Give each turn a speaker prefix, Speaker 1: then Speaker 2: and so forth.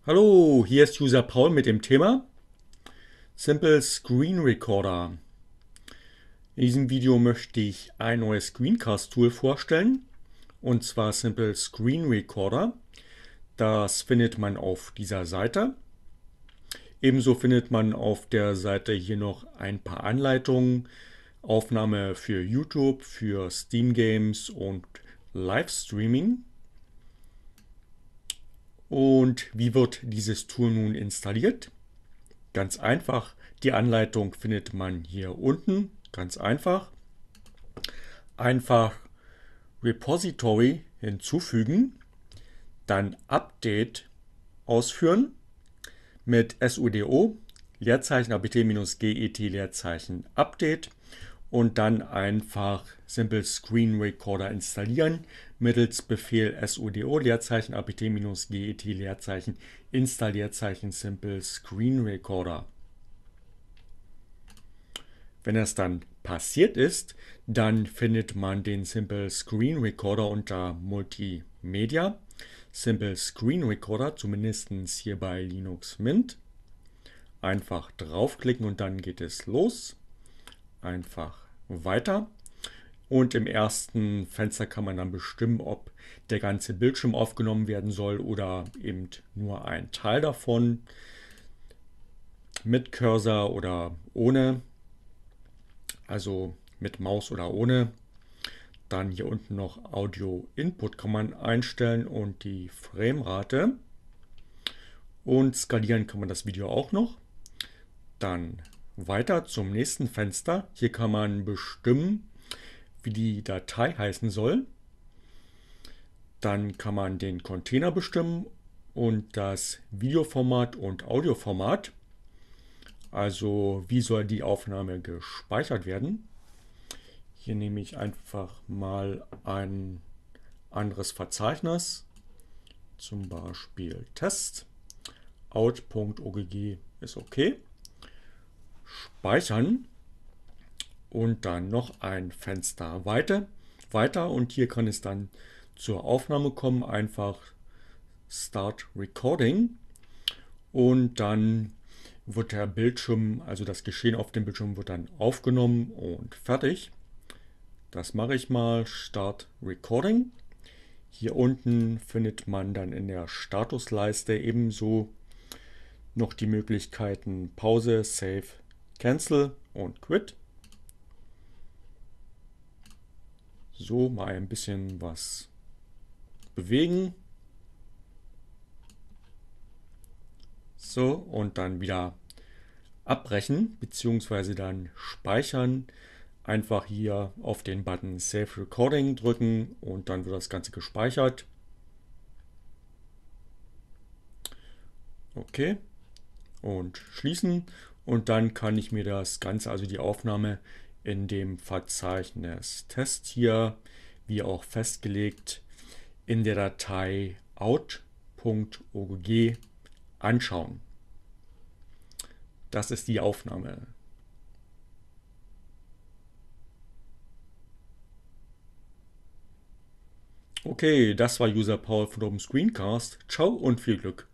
Speaker 1: Hallo, hier ist User Paul mit dem Thema Simple Screen Recorder. In diesem Video möchte ich ein neues Screencast-Tool vorstellen, und zwar Simple Screen Recorder. Das findet man auf dieser Seite. Ebenso findet man auf der Seite hier noch ein paar Anleitungen, Aufnahme für YouTube, für Steam Games und Livestreaming. Und wie wird dieses Tool nun installiert? Ganz einfach, die Anleitung findet man hier unten. Ganz einfach. Einfach Repository hinzufügen, dann Update ausführen mit sudo Leerzeichen apt-get Leerzeichen Update und dann einfach Simple Screen Recorder installieren mittels Befehl sudo Leerzeichen apt-get Leerzeichen install Leerzeichen Simple Screen Recorder. Wenn das dann passiert ist, dann findet man den Simple Screen Recorder unter Multimedia. Simple Screen Recorder, zumindest hier bei Linux Mint. Einfach draufklicken und dann geht es los. Einfach weiter. Und im ersten Fenster kann man dann bestimmen, ob der ganze Bildschirm aufgenommen werden soll oder eben nur ein Teil davon. Mit Cursor oder ohne. Also mit Maus oder ohne. Dann hier unten noch Audio Input kann man einstellen und die Framerate. Und skalieren kann man das Video auch noch. Dann weiter zum nächsten Fenster. Hier kann man bestimmen, wie die Datei heißen soll. Dann kann man den Container bestimmen und das Videoformat und Audioformat. Also wie soll die Aufnahme gespeichert werden. Hier nehme ich einfach mal ein anderes Verzeichnis, zum Beispiel Test. out.ogg ist okay. Speichern und dann noch ein Fenster weiter und hier kann es dann zur Aufnahme kommen. Einfach Start Recording und dann wird der Bildschirm, also das Geschehen auf dem Bildschirm wird dann aufgenommen und fertig. Das mache ich mal. Start Recording. Hier unten findet man dann in der Statusleiste ebenso noch die Möglichkeiten Pause, Save, Cancel und Quit. So, mal ein bisschen was bewegen. So, und dann wieder abbrechen bzw. dann speichern. Einfach hier auf den Button Save Recording drücken und dann wird das Ganze gespeichert. Okay. Und schließen. Und dann kann ich mir das Ganze, also die Aufnahme in dem Verzeichnis Test hier, wie auch festgelegt, in der Datei out.ogg anschauen. Das ist die Aufnahme. Okay, das war User Paul vom Screencast. Ciao und viel Glück.